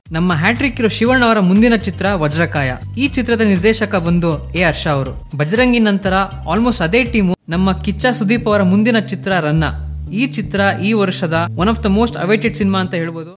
ನಮ್ಮ ಹ್ಯಾಟ್ರಿಕ್ ಇರೋ ಶಿವಣ್ಣ ಅವರ ಮುಂದಿನ ಚಿತ್ರ ವಜ್ರಕಾಯ. ಈ ಚಿತ್ರದ ನಿರ್ದೇಶಕ ಬಂದು ಹರ್ಷ ಅವರು. ಬಜರಂಗಿ ನಂತರ ಆಲ್ಮೋಸ್ಟ್ ಅದೇ ಟೀಮು ನಮ್ಮ ಕಿಚ್ಚ ಸುದೀಪ್ ಅವರ ಮುಂದಿನ ಚಿತ್ರ ರನ್ನ. ಈ ಚಿತ್ರ ಈ ವರ್ಷದ one of the most awaited cinema ಅಂತ ಹೇಳ್ಬೋದು.